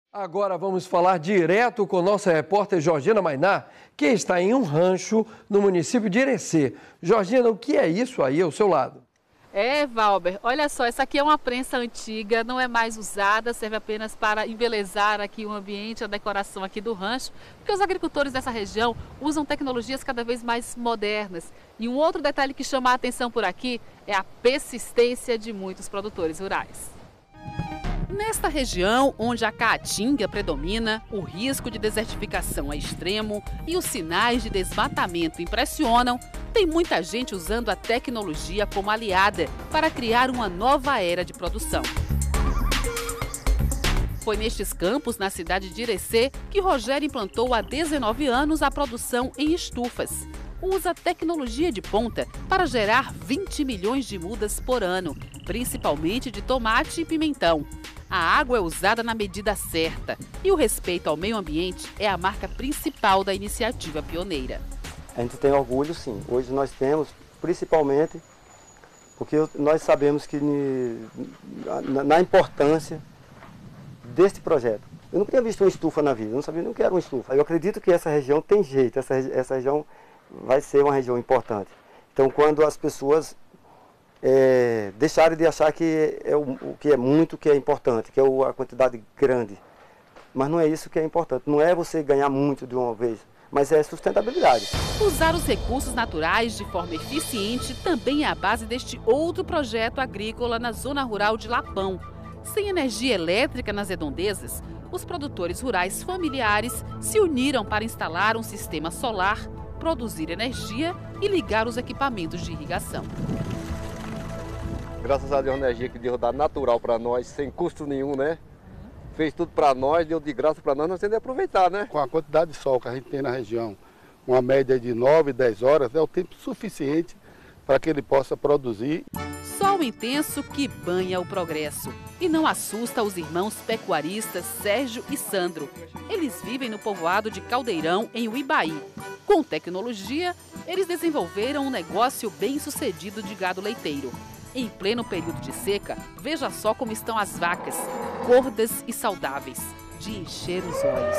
Agora vamos falar direto com nossa repórter Georgina Mainá, que está em um rancho no município de Irecê. Georgina, o que é isso aí ao seu lado? Valber, olha só, essa aqui é uma prensa antiga, não é mais usada, serve apenas para embelezar aqui o ambiente, a decoração aqui do rancho, porque os agricultores dessa região usam tecnologias cada vez mais modernas. E um outro detalhe que chama a atenção por aqui é a persistência de muitos produtores rurais. Nesta região, onde a caatinga predomina, o risco de desertificação é extremo e os sinais de desmatamento impressionam, tem muita gente usando a tecnologia como aliada para criar uma nova era de produção. Foi nestes campos, na cidade de Irecê, que Rogério implantou há 19 anos a produção em estufas. Usa tecnologia de ponta para gerar 20 milhões de mudas por ano, principalmente de tomate e pimentão. A água é usada na medida certa e o respeito ao meio ambiente é a marca principal da iniciativa pioneira. A gente tem orgulho, sim. Hoje nós temos, principalmente, porque nós sabemos que na importância deste projeto. Eu nunca tinha visto uma estufa na vida, eu não sabia nem o que era uma estufa. Eu acredito que essa região tem jeito, essa região vai ser uma região importante. Então, quando as pessoas deixarem de achar que é o que é muito, que é importante, que é a quantidade grande. Mas não é isso que é importante, não é você ganhar muito de uma vez, mas é sustentabilidade. Usar os recursos naturais de forma eficiente também é a base deste outro projeto agrícola na zona rural de Lapão. Sem energia elétrica nas redondezas, os produtores rurais familiares se uniram para instalar um sistema solar, produzir energia e ligar os equipamentos de irrigação. Graças a Deus, a energia que deu da natural para nós, sem custo nenhum, né? Fez tudo para nós, deu de graça para nós temos que aproveitar, né? Com a quantidade de sol que a gente tem na região, uma média de 9, 10 horas, é o tempo suficiente para que ele possa produzir. Sol intenso que banha o progresso e não assusta os irmãos pecuaristas Sérgio e Sandro. Eles vivem no povoado de Caldeirão, em Uibaí. Com tecnologia, eles desenvolveram um negócio bem-sucedido de gado leiteiro. Em pleno período de seca, veja só como estão as vacas, gordas e saudáveis, de encher os olhos.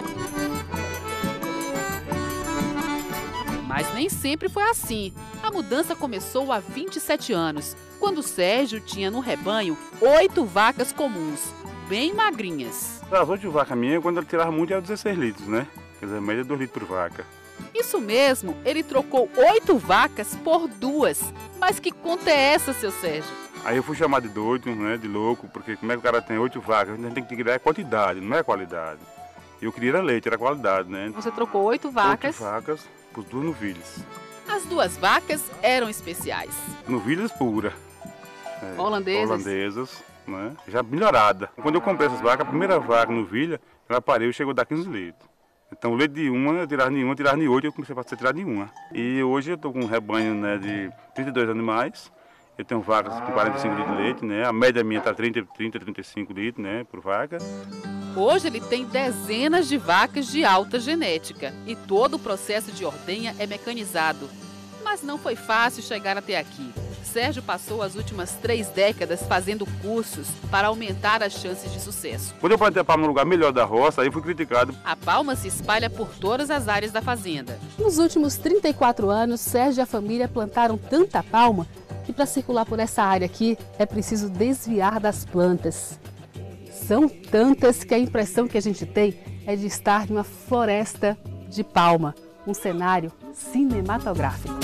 Mas nem sempre foi assim. A mudança começou há 27 anos, quando Sérgio tinha no rebanho 8 vacas comuns, bem magrinhas. As 8 vacas minhas, quando ele tirava muito, era 16 litros, né? Quer dizer, a média é 2 litros por vaca. Isso mesmo, ele trocou 8 vacas por 2. Mas que conta é essa, seu Sérgio? Aí eu fui chamado de doido, né, de louco, porque como é que o cara tem 8 vacas? A gente tem que criar quantidade, não é qualidade. Eu queria era leite, era qualidade, né? Você trocou 8 vacas? 8 vacas por 2 novilhas. As 2 vacas eram especiais. Novilhas puras. Holandesas? Holandesas, né? Já melhorada. Quando eu comprei essas vacas, a primeira vaca novilha, ela pariu e chegou a dar 15 litros. Então o leite de uma, eu tirava nenhuma, tirava de 8 e eu comecei a tirar de uma. E hoje eu estou com um rebanho, né, de 32 animais. Eu tenho vacas com 45 litros de leite, né? A média minha está 30, 35 litros, né, por vaca. Hoje ele tem dezenas de vacas de alta genética e todo o processo de ordenha é mecanizado. Mas não foi fácil chegar até aqui. Sérgio passou as últimas 3 décadas fazendo cursos para aumentar as chances de sucesso. Quando eu plantei a palma no lugar melhor da roça, aí fui criticado. A palma se espalha por todas as áreas da fazenda. Nos últimos 34 anos, Sérgio e a família plantaram tanta palma que para circular por essa área aqui é preciso desviar das plantas. São tantas que a impressão que a gente tem é de estar em uma floresta de palma, um cenário cinematográfico.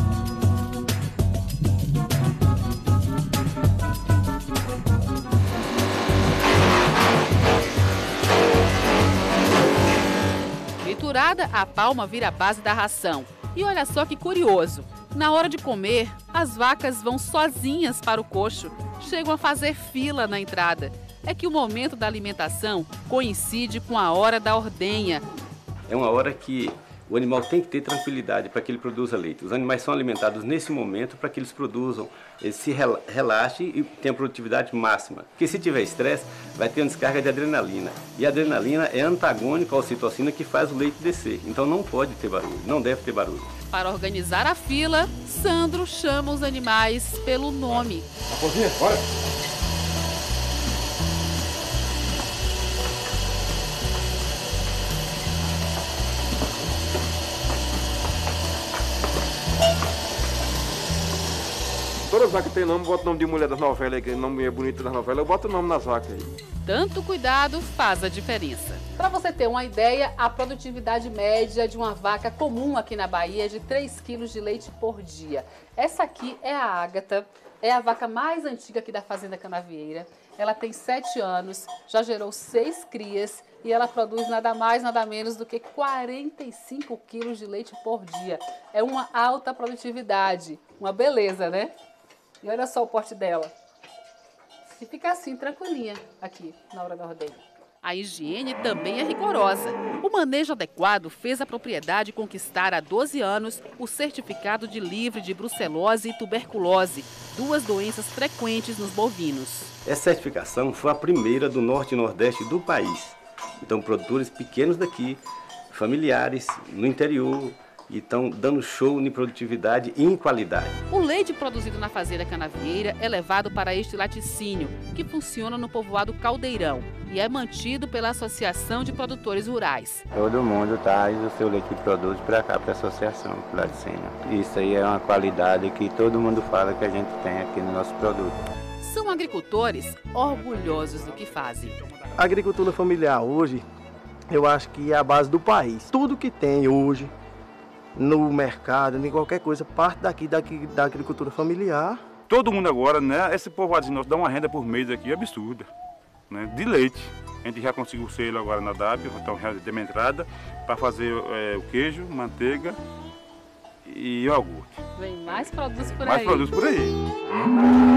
Triturada, a palma vira a base da ração. E olha só que curioso, na hora de comer, as vacas vão sozinhas para o coxo, chegam a fazer fila na entrada. É que o momento da alimentação coincide com a hora da ordenha. É uma hora que o animal tem que ter tranquilidade para que ele produza leite. Os animais são alimentados nesse momento para que eles produzam, eles se relaxem e tenham produtividade máxima. Porque se tiver estresse, vai ter uma descarga de adrenalina. E a adrenalina é antagônica à ocitocina que faz o leite descer. Então não pode ter barulho, não deve ter barulho. Para organizar a fila, Sandro chama os animais pelo nome. Raposinha, bora! Todas as vacas têm nome, boto o nome de mulher das novelas, que o nome é bonito das novelas, eu boto o nome nas vacas aí. Tanto cuidado faz a diferença. Para você ter uma ideia, a produtividade média de uma vaca comum aqui na Bahia é de 3 quilos de leite por dia. Essa aqui é a Ágata, é a vaca mais antiga aqui da Fazenda Canavieira. Ela tem 7 anos, já gerou 6 crias e ela produz nada mais, nada menos do que 45 quilos de leite por dia. É uma alta produtividade, uma beleza, né? E olha só o porte dela. E fica assim, tranquilinha, aqui, na hora da ordenha. A higiene também é rigorosa. O manejo adequado fez a propriedade conquistar há 12 anos o certificado de livre de brucelose e tuberculose, 2 doenças frequentes nos bovinos. Essa certificação foi a primeira do norte e nordeste do país. Então, produtores pequenos daqui, familiares, no interior, e estão dando show em produtividade e em qualidade. O leite produzido na Fazenda Canavieira é levado para este laticínio, que funciona no povoado Caldeirão e é mantido pela Associação de Produtores Rurais. Todo mundo traz o seu leite que produz para cá, para a associação, para o laticínio. Isso aí é uma qualidade que todo mundo fala que a gente tem aqui no nosso produto. São agricultores orgulhosos do que fazem. A agricultura familiar hoje, eu acho que é a base do país. Tudo que tem hoje no mercado, em qualquer coisa, parte daqui da agricultura familiar. Todo mundo agora, né? Esse povoado nosso dá uma renda por mês aqui absurda, né? De leite. A gente já conseguiu o selo agora na DAP, então já tem uma entrada para fazer o queijo, manteiga e iogurte. Vem mais produtos por aí. Mais produtos por aí.